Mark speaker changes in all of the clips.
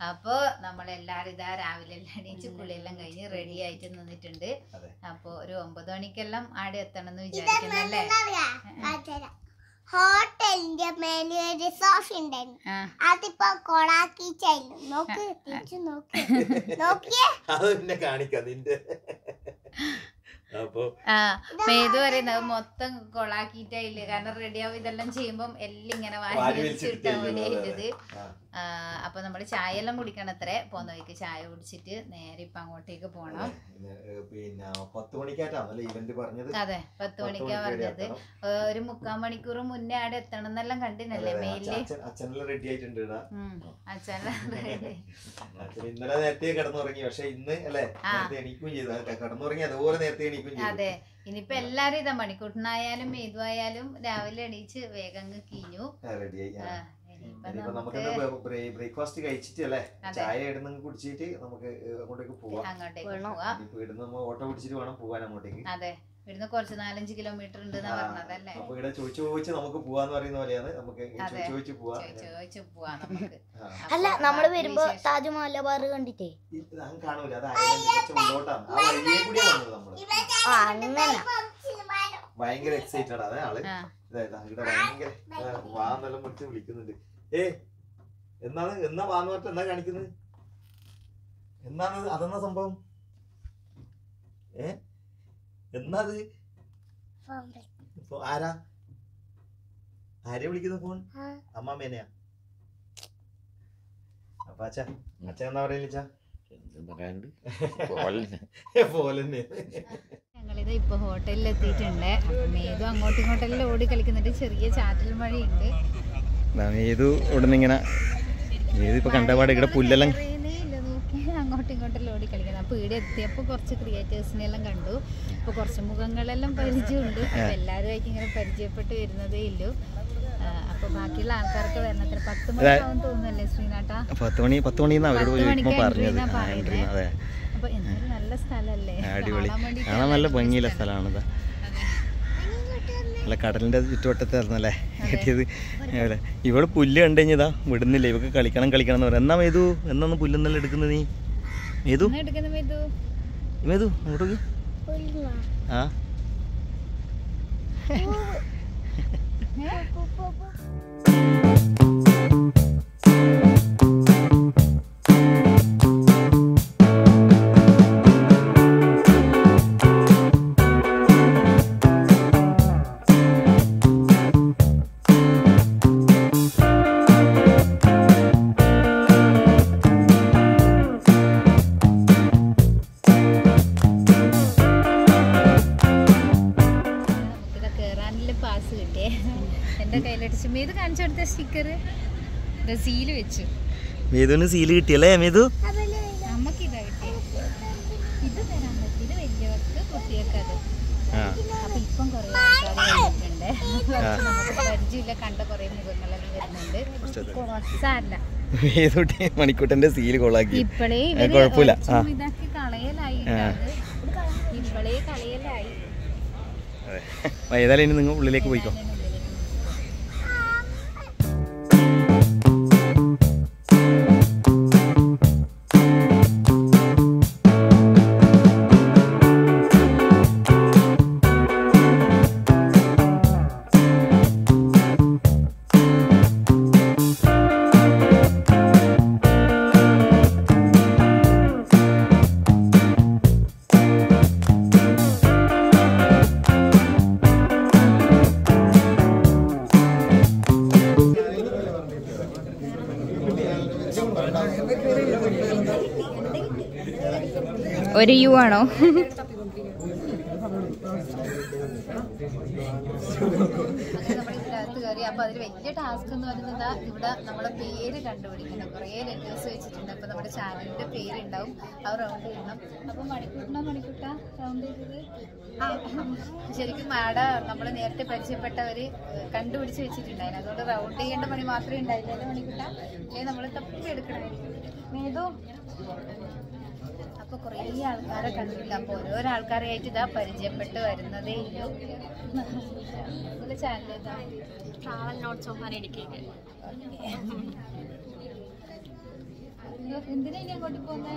Speaker 1: അപ്പൊ നമ്മളെല്ലാരും ഇതാ രാവിലെ എല്ലാം എണീച്ച് കുളിയെല്ലാം കഴിഞ്ഞ് റെഡി ആയിട്ട് നിന്നിട്ടുണ്ട്. അപ്പൊ ഒരു 9 മണിക്കെല്ലാം ആടെ എത്തണം എന്ന് വിചാരിക്കുന്നല്ലേ.
Speaker 2: ഹോട്ടലിന്റെ മേലെ ഒരു സോഫ ഉണ്ടായിരുന്നു, അതിപ്പോ കൊളാക്കി ചെയ്യും. നോക്ക് തിരിച്ചു നോക്കിയേ
Speaker 3: അത് പിന്നെ കാണിക്കാം നിന്റെ.
Speaker 1: മേതു പറയുന്നത് മൊത്തം കൊളാക്കിയിട്ടില്ല, കാരണം റെഡിയാവും ഇതെല്ലാം ചെയ്യുമ്പം എല്ലാം ഇങ്ങനെ വാങ്ങിച്ചിട്ട പോലെ ഇത്. അപ്പൊ നമ്മള് ചായ എല്ലാം കുടിക്കണം. അത്രേ പോന്ന വഴിക്ക് ചായ കുടിച്ചിട്ട് നേരെ ഇപ്പൊ അങ്ങോട്ടേക്ക് പോണം.
Speaker 3: പിന്നെ 10 മണിക്കാണ് ഇവന്റ് പറഞ്ഞത്.
Speaker 1: അതെ 10 മണിക്കാ പറഞ്ഞത്. ഒരു 3/4 മണിക്കൂർ മുന്നേ അവിടെ എത്തണം എന്നെല്ലാം കണ്ടിനല്ലേ മെയില്.
Speaker 3: അച്ഛനെല്ലാം റെഡി ആയിട്ടുണ്ട്.
Speaker 1: അച്ഛൻ
Speaker 3: ഇന്നലെ നേരത്തെ കിടന്നുറങ്ങി, പക്ഷെ ഇന്ന് അല്ലേ നേരത്തെ എണീക്കും ചെയ്തു. കിടന്നുറങ്ങി അതുപോലെ നേരത്തെ എണീക്കും ചെയ്തു.
Speaker 1: അതെ ഇനിയിപ്പൊ എല്ലാരും ഇതാ മണിക്കൂട്ടനായാലും മേതു ആയാലും രാവിലെ എണീച്ച് വേഗം കീഞ്ഞു
Speaker 3: റെഡിയായി. നമുക്ക് ബ്രേക്ക്ഫാസ്റ്റ് കഴിച്ചിട്ട് അല്ലേ ചായ ഇടുന്ന കുടിച്ചിട്ട് നമുക്ക് അങ്ങോട്ടേക്ക് പോവാം. ഇവിടുന്ന് നമ്മൾ ഓട്ടോ പിടിച്ചിട്ട് വേണം പോവാൻ അങ്ങോട്ടേക്ക്.
Speaker 1: അതെ ഇവിടുന്ന് കുറച്ച് 4-5 കിലോമീറ്റർ ഉണ്ട് പറഞ്ഞതല്ലേ.
Speaker 3: അപ്പൊ ഇവിടെ ചോദിച്ച് നമുക്ക് പോവാന്ന് പറയുന്ന പോലെയാണ്. നമുക്ക് ചോദിച്ചു പോവാം.
Speaker 2: അല്ല നമ്മള് വരുമ്പോ താജ്മഹൽ ബാർ കണ്ടിട്ടേ
Speaker 3: കാണൂല, അത് കുറച്ച് മുന്നോട്ടാണ്. ആ വഴിയെ കൂടിയാ വന്നത് നമ്മള്. ഭയങ്കര എക്സൈറ്റഡ് ആണ് ആള്. ഇവിടെ ഭയങ്കര വാന്നെല്ലാം വിളിച്ച് വിളിക്കുന്നുണ്ട്. എന്നാ വാന്ന് പറഞ്ഞ എന്നാ കാണിക്കുന്നത്? എന്നാണ് അതെന്നാ സംഭവം? എന്നാത് ആരാ വിളിക്കുന്ന ഫോൺ? അമ്മാമേനെയാ? അപ്പൊ അച്ഛൻ എന്നാ പറയുക?
Speaker 1: ഞങ്ങളിത് ഇപ്പൊ ഹോട്ടലിൽ എത്തിയിട്ടുണ്ട്. അപ്പൊ മേതു അങ്ങോട്ടും ഇങ്ങോട്ടെല്ലാം ഓടി കളിക്കുന്നുണ്ട്. ചെറിയ ചാറ്റൽ മഴയുണ്ട്.
Speaker 3: മേതു ഇവിടുന്ന് ഇങ്ങനെ ഇപ്പൊ കണ്ടപാട് ഇവിടെ പുല്ലെല്ലാം
Speaker 1: അങ്ങോട്ടും ഇങ്ങോട്ടെല്ലാം ഓടി കളിക്കുന്നത്. അപ്പൊ ഇവിടെ എത്തിയപ്പോ കുറച്ച് ക്രിയേറ്റേഴ്സിനെല്ലാം കണ്ടു. ഇപ്പൊ കുറച്ച് മുഖങ്ങളെല്ലാം പരിചയമുണ്ട്. അപ്പൊ എല്ലാവരുമായിട്ട് ഇങ്ങനെ പരിചയപ്പെട്ട് വരുന്നതേ ഇല്ലു. അപ്പൊ ബാക്കിയുള്ള ആൾക്കാർക്ക് വരണത്തിന് 10 മണിയാവും തോന്നുന്നല്ലേ ശ്രീനാട്ടാ?
Speaker 3: 10 മണി
Speaker 1: അപ്പൊ എന്തൊരു നല്ല സ്ഥലല്ലേ,
Speaker 3: കാണാൻ നല്ല ഭംഗിയുള്ള സ്ഥലമാണിത്. അല്ല കടലിന്റെ ചുറ്റുവട്ടത്തായിരുന്നല്ലേ കിട്ടിയത്. ഇവിടെ പുല്ല് കണ്ടു കഴിഞ്ഞതാ വിടുന്നില്ല. ഇവക്ക് കളിക്കണം എന്ന് പറയാം. എന്നാ മേതു എന്നാന്ന് പുല്ലെന്നെല്ലാം എടുക്കുന്നത് നീ? മേതു അങ്ങോട്ടേക്ക് ആ മേതുവിന് സീല് കിട്ടിയല്ലേ മേതു?
Speaker 1: നമുക്ക് ഇതാ കിട്ടിയത്. ഇത് തരാൻ പറ്റും. ഇത് വലിയവർക്ക് കുട്ടികൾക്ക് അത്. അപ്പൊ ഇപ്പം കുറെ ആൾക്കാരുണ്ട്. പരിചയമില്ല കണ്ട കുറെ മുഖങ്ങളെല്ലാം വരുന്നുണ്ട്. സാരില്ല,
Speaker 3: മണിക്കൂട്ടന്റെ സീല് കൊള്ളാക്കി.
Speaker 1: ഇപ്പളേ
Speaker 3: കുഴപ്പമില്ല.
Speaker 1: ഇതാക്കി കളയലായി. ഇപ്പളേ കളയലായി.
Speaker 3: ഏതായാലും ഇനി നിങ്ങൾ ഉള്ളിലേക്ക് പോയിക്കോ.
Speaker 1: ഒരു യു ആണോ? അപ്പൊ അതിൽ വലിയ ടാസ്ക് എന്ന് പറയുന്നത് ഇവിടെ നമ്മളെ പേര് കണ്ടുപിടിക്കണം. കുറെ ലെറ്റേഴ്സ് വെച്ചിട്ടുണ്ട്. അപ്പൊ നമ്മുടെ ചാനലിന്റെ പേരുണ്ടാവും, അത് റൗണ്ട് ചെയ്യണം. അപ്പൊ മണിക്കൂട്ട റൗണ്ട് ചെയ്തത് ശരിക്കും ആടെ നമ്മൾ നേരത്തെ പരിചയപ്പെട്ടവര് കണ്ടുപിടിച്ച് വെച്ചിട്ടുണ്ടായിരുന്നു. അതുകൊണ്ട് റൗണ്ട് ചെയ്യേണ്ട പണി മാത്രമേ ഉണ്ടായില്ല മണിക്കൂട്ട. അല്ലെങ്കിൽ നമ്മൾ തപ്പി എടുക്കണമായിരിക്കും. മേതു അപ്പൊ കുറേ ആൾക്കാരെ കണ്ടില്ല. അപ്പൊ ഓരോരോ ആൾക്കാരായിട്ട് ഇതാ പരിചയപ്പെട്ട് വരുന്നതേ ഇല്ലു. Channel travel notes of Idukki. എന്തിനാ ഇനി അങ്ങോട്ട് പോകുന്നേ?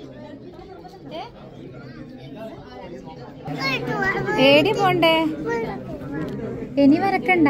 Speaker 1: ഏടി പോണ്ടേ? ഇനി വരക്കണ്ട.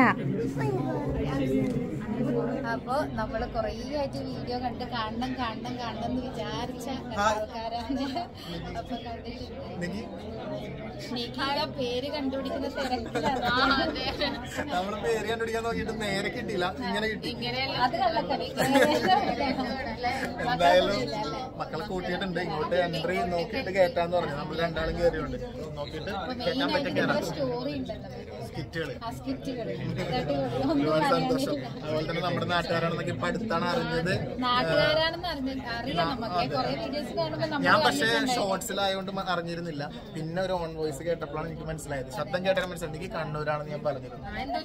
Speaker 1: അപ്പൊ നമ്മള് കൊറേ ആയിട്ട് വീഡിയോ കണ്ട് കാണണം എന്ന് വിചാരിച്ച ആൾക്കാരാണ്. അപ്പൊ കണ്ടിട്ടുണ്ട് നിഖിയുടെ പേര് കണ്ടുപിടിക്കുന്ന തിരക്കിലാണ്.
Speaker 3: നമ്മള് പേര് കണ്ടുപിടിക്കാൻ നോക്കിയിട്ട് നേരെ കിട്ടിയില്ല, ഇങ്ങനെ കിട്ടി.
Speaker 1: അത് കള്ളക്കളി.
Speaker 3: എന്തായാലും മക്കളെ കൂട്ടിയിട്ടുണ്ട്. ഇങ്ങോട്ട് എൻട്രി നോക്കിയിട്ട് കേറ്റാന്ന് പറഞ്ഞു. നമ്മൾ രണ്ടാളും കയറിയുണ്ട്. നോക്കിയിട്ട് കേറ്റാൻ പറ്റിയ
Speaker 1: സ്റ്റോറി ഉണ്ടല്ലോ,
Speaker 3: സ്കിറ്റുകള്.
Speaker 1: ആ സ്കിറ്റുകള്
Speaker 3: ഒരുപാട് സന്തോഷം. അതുപോലെ തന്നെ നമ്മുടെ നാട്ടുകാരാണെന്നൊക്കെ ഇപ്പൊ അടുത്താണ് അറിഞ്ഞത്.
Speaker 1: നാട്ടുകാരാണെന്ന് അറിയാം നമുക്ക്. കുറെ വീഡിയോസ് കാണുമ്പോൾ
Speaker 3: ഞാൻ പക്ഷേ ഷോർട്സിലായതുകൊണ്ട് അറിഞ്ഞിരുന്നില്ല. പിന്നെ ഒരു ഓൺ വോയിസ് കേട്ടപ്പോഴാണ് എനിക്ക് മനസ്സിലായത്. ശബ്ദം കേട്ടാൽ മനസ്സിലായി എനിക്ക് കണ്ണൂരാണെന്ന് ഞാൻ പറഞ്ഞിരുന്നു.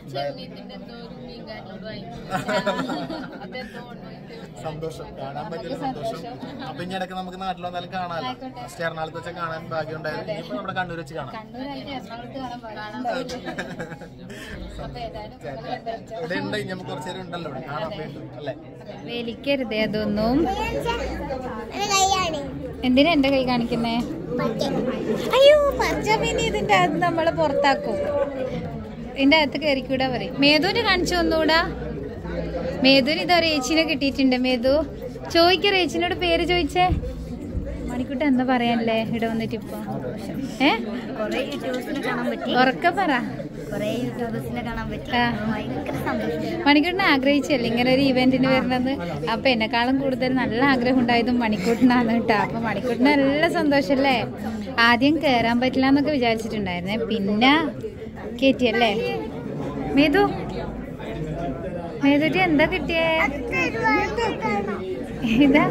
Speaker 3: സന്തോഷം, കാണാൻ പറ്റിയ സന്തോഷം. അപ്പൊ ഇനി ഇടയ്ക്ക് നമുക്ക് നാട്ടിൽ വന്നാലും കാണാമല്ലോ. ഫസ്റ്റ് എറണാകുളത്ത് വെച്ചാൽ കാണാൻ ഭാഗ്യം ഉണ്ടായിരുന്നു. ഇനിയിപ്പോ നമ്മുടെ കണ്ണൂർ വെച്ച് കാണാം. ഇവിടെ ഉണ്ട്, നമുക്ക് കുറച്ച് നേരം ഉണ്ടല്ലോ ഇവിടെ കാണാൻ വേണ്ടി അല്ലേ?
Speaker 1: വലിക്കരുതേ അതൊന്നും. എന്തിനാ എന്റെ കൈ കാണിക്കുന്നേ? അയ്യോ പച്ചമീനി ഇതിന്റെ അകത്ത് നമ്മള് പുറത്താക്കും. ഇതിന്റെ അകത്ത് കയറിക്കൂടാ പറയും. മേധുവിന് കാണിച്ചു ഒന്നുകൂടാ. മേധുവിന് ഇതൊരു ഏച്ചിനെ കിട്ടിയിട്ടുണ്ട്. മേധു ചോദിക്ക, ഏച്ചിനോട് പേര് ചോദിച്ചേ. മണിക്കുട്ട എന്താ പറയാനല്ലേ ഇവിടെ വന്നിട്ട് ഇപ്പൊ? ഉറക്കെ പറ. മണിക്കൂട്ടിനെ ആഗ്രഹിച്ചല്ലേ ഇങ്ങനെ ഒരു ഇവന്റിന് വരണമെന്ന്. അപ്പൊ എന്നെക്കാളും കൂടുതൽ നല്ല ആഗ്രഹം ഉണ്ടായതും മണിക്കൂട്ടിനാണ് കേട്ടോ. അപ്പൊ മണിക്കൂട്ടിന് നല്ല സന്തോഷല്ലേ. ആദ്യം കേറാൻ പറ്റില്ല എന്നൊക്കെ വിചാരിച്ചിട്ടുണ്ടായിരുന്നേ, പിന്നെ കേറ്റിയല്ലേ. മേധു മേധുറ്റി എന്താ കിട്ടിയേ? ഇതാ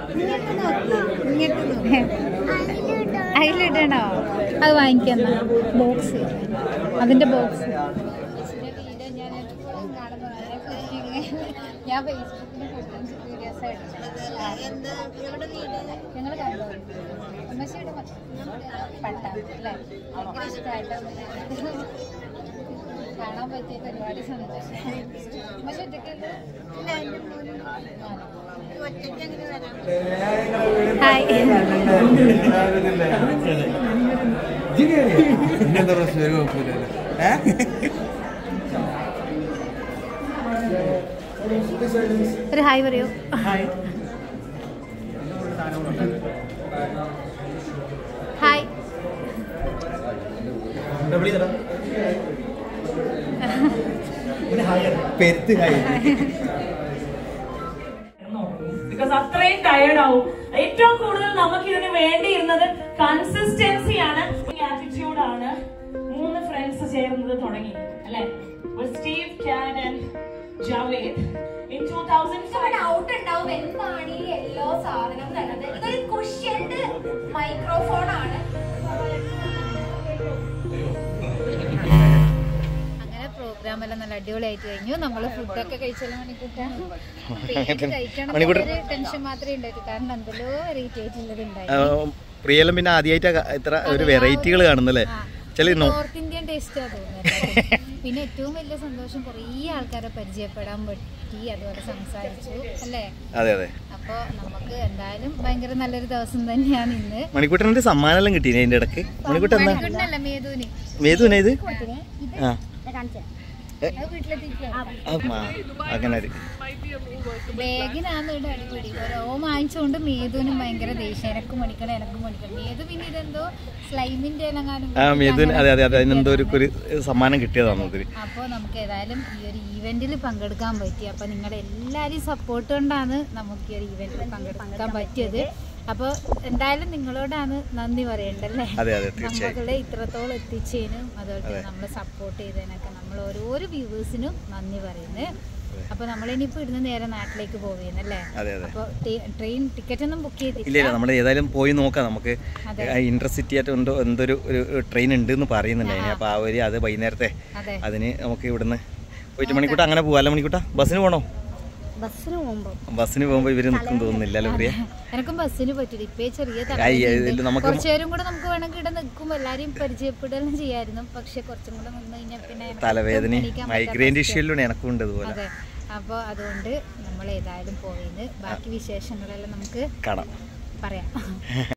Speaker 1: അതിലിടണോ? അത് വാങ്ങിക്കുന്ന ബോക്സ്, അതിന്റെ ബോക്സ്. ഞാൻ ഫേസ്ബുക്കിൽ വീഡിയോസ് ഞങ്ങൾ കണ്ടു. ഉമ്മശ്ശിയുടെ പട്ട അല്ലേ, ഭയങ്കര ഇഷ്ടമായിട്ടാണ് കാണാൻ പറ്റിയത്. ഒരുപാട് സന്തോഷം. ഉമ്മശ്ശി ഒറ്റയ്ക്ക്
Speaker 4: ഇങ്ങനത്തെ പ്രശ്നം ഒരു കുഴപ്പമില്ലല്ലോ.
Speaker 1: ഒരു ഹായ് പറയൂ. ഹായ്
Speaker 4: പെരുത്ത് ഹായ്.
Speaker 5: ബിക്കോസ് അത്രയും ടയേർഡ് ആവും. ഏറ്റവും കൂടുതൽ നമുക്ക് ഇതിന് വേണ്ടിയിരുന്നത് കൺസിസ്റ്റൻസിയാണ്, ആറ്റിറ്റ്യൂഡാണ്. 3 ഫ്രണ്ട്സ് ചേർന്നത് തുടങ്ങി അല്ലെ? സ്റ്റീവ്, കാൻ ആൻഡ് ജാവേദ്. In 2005
Speaker 6: ഔട്ട് ഉണ്ടാവും. എന്താണ് ഈ യെല്ലോ സാധനം എന്നുള്ളത്? ഇതൊരു കുഷ്യൻഡ് മൈക്രോഫോൺ ആണ്.
Speaker 1: അങ്ങനെ പ്രോഗ്രാം എല്ലാം നല്ല അടിപൊളിയായിട്ട് കഴിഞ്ഞു. നമ്മള് ഫുഡൊക്കെ കഴിച്ചാലും മണിക്കൂട്ട ടെൻഷൻ മാത്രമേ ഉണ്ടായിട്ടു. കാരണം എന്തെല്ലോ വെറൈറ്റി ആയിട്ടുള്ളത് ഉണ്ടായിരുന്നു.
Speaker 3: പ്രിയെല്ലാം പിന്നെ ആദ്യമായിട്ട് ഇത്ര ഒരു വെറൈറ്റികൾ കാണുന്നല്ലേ?
Speaker 1: നോർത്ത് ഇന്ത്യൻ ടേസ്റ്റാ തോന്നുന്നത്. പിന്നെ ഏറ്റവും വലിയ സന്തോഷം കുറേ ആൾക്കാരെ പരിചയപ്പെടാൻ പറ്റി, അതുപോലെ സംസാരിച്ചു അല്ലേ?
Speaker 3: അതെ അതെ.
Speaker 1: അപ്പൊ നമുക്ക് എന്തായാലും ഭയങ്കര നല്ലൊരു ദിവസം തന്നെയാണ് ഇന്ന്.
Speaker 3: മണിക്കൂട്ടനൊരു സമ്മാനം കിട്ടീനെ അതിന്റെ ഇടക്ക്.
Speaker 1: മണിക്കൂട്ടനല്ല, മേധുവിന്.
Speaker 3: മേധുവിനെ ഇത് അങ്ങനെ
Speaker 1: ബാഗിനാണ് ഇവിടെ അടിപൊളി. ഓരോ വാങ്ങിച്ചുകൊണ്ട് മേധുവിനും ഭയങ്കര ദേഷ്യം. എനക്കും മണിക്കണം എനക്കും മണിക്കണം. മേധു പിന്നെ ഇതെന്തോ സ്ലൈമിന്റെ
Speaker 3: അതിനെന്തോ ഒരു സമ്മാനം കിട്ടിയതാണ്.
Speaker 1: അപ്പൊ നമുക്ക് ഏതായാലും ഈ ഒരു ഈവെന്റിൽ പങ്കെടുക്കാൻ പറ്റി. അപ്പൊ നിങ്ങളുടെ എല്ലാവരെയും സപ്പോർട്ട് കൊണ്ടാണ് നമുക്ക് ഈ ഒരു ഈവെന്റിൽ പങ്കെടുക്കാൻ പറ്റിയത്. അപ്പൊ എന്തായാലും നിങ്ങളോടാണ് നന്ദി പറയണ്ടല്ലേ, നമ്മളെ ഇത്രത്തോളം എത്തിച്ചതിനും അതുപോലെ നമ്മളെ സപ്പോർട്ട് ചെയ്തതിനൊക്കെ നമ്മൾ ഓരോരോ വ്യൂവേഴ്സിനും നന്ദി പറയുന്നത്. അപ്പൊ നമ്മളിനിയിപ്പോ ഇവിടുന്ന് നേരെ നാട്ടിലേക്ക് പോവുന്നല്ലേ? അപ്പൊ ട്രെയിൻ ടിക്കറ്റ് ഒന്നും ബുക്ക് ചെയ്തില്ല.
Speaker 3: നമ്മൾ ഏതായാലും പോയി നോക്കാം. നമുക്ക് ഇന്റർസിറ്റി ആയിട്ട് എന്തൊരു ട്രെയിൻ ഉണ്ട് എന്ന് പറയുന്നുണ്ടായിരുന്നു. അപ്പൊ ആ ഒരു അത് വൈകുന്നേരത്തെ അതിന് നമുക്ക് ഇവിടുന്ന് പോയിട്ട് മണിക്കൂട്ട അങ്ങനെ പോവാല്ലോ. മണിക്കൂട്ട ബസ്സിന് പോണോ? ബസ്സിന് പോകുമ്പോ ഇവര് നിൽക്കും തോന്നുന്നില്ലല്ലോ പ്രിയ.
Speaker 1: എനിക്കും ബസ്സിന് പറ്റില്ല. ഇപ്പൊ ചെറിയ കുറച്ചു നേരം കൂടെ നമുക്ക് വേണമെങ്കിൽ ഇവിടെ നിൽക്കുമ്പോ എല്ലാരെയും പരിചയപ്പെടലും ചെയ്യായിരുന്നു. പക്ഷെ കുറച്ചും കൂടെ നിന്ന് കഴിഞ്ഞാൽ പിന്നെ
Speaker 3: തലവേദന മൈഗ്രെയിൻ ഇഷ്യൂലാണ് എനക്കും ഉണ്ട് അതുപോലെ.
Speaker 1: അപ്പോൾ അതുകൊണ്ട് നമ്മൾ ഏതായാലും പോയിന്ന് ബാക്കി വിശേഷങ്ങളെല്ലാം നമുക്ക്
Speaker 7: കാണാം
Speaker 1: പറയാം.